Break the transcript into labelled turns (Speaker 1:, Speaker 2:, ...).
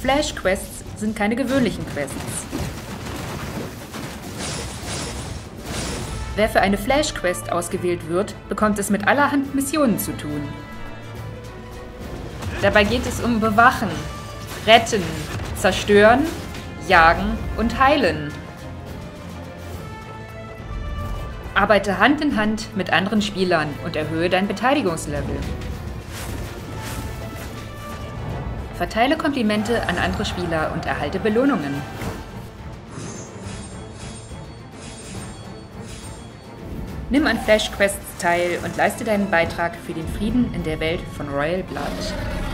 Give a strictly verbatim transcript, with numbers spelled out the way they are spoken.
Speaker 1: Flash-Quests sind keine gewöhnlichen Quests. Wer für eine Flash-Quest ausgewählt wird, bekommt es mit allerhand Missionen zu tun. Dabei geht es um Bewachen, Retten, Zerstören, Jagen und Heilen. Arbeite Hand in Hand mit anderen Spielern und erhöhe dein Beteiligungslevel. Verteile Komplimente an andere Spieler und erhalte Belohnungen. Nimm an Flash Quests teil und leiste deinen Beitrag für den Frieden in der Welt von Royal Blood.